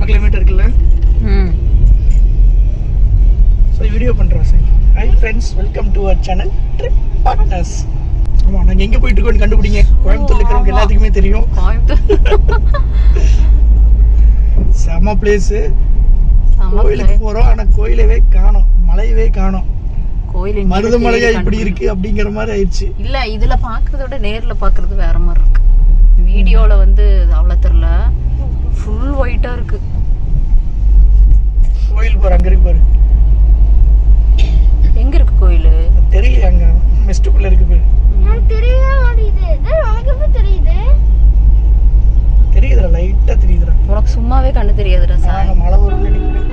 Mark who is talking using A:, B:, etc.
A: Climate இருக்குல்ல. So video பண்ணுறோம் sir. Hi friends, welcome to our channel trip partners. ஆமாம், நாங்கள் எங்கே போயிட்டு இருக்கோம்னு கண்டுபிடிங்க. கோயம்புத்தூர்ல இருக்கிறவங்க எல்லாத்துக்குமே தெரியும். செம பிளேஸு. கோயிலுக்கு போகிறோம், ஆனால் கோயிலவே காணோம், மலையவே காணோம். மருதமலையா இப்படி இருக்கு அப்படிங்கிற மாதிரி ஆயிடுச்சு.
B: இல்ல, இதுல பாக்குறத விட நேர்ல பாக்குறது வேற மாதிரி இருக்கு. வீடியோல வந்து அவ்வளவு தெரியல, ஃபுல் ஒயிட்டா இருக்கு.
A: கோயில் பாரு, அங்க இருக்கு பாரு.
B: எங்க இருக்கு கோயில்
A: தெரியல, அங்க மிஸ்டுக்குள்ள இருக்கு பாரு. தெரியுதுடா, லைட்டா தெரியுதுடா.
B: உனக்கு சும்மாவே கண்ணு தெரியாதுடா சார்.
A: மழை வரும்னு நினைக்கிறேன்.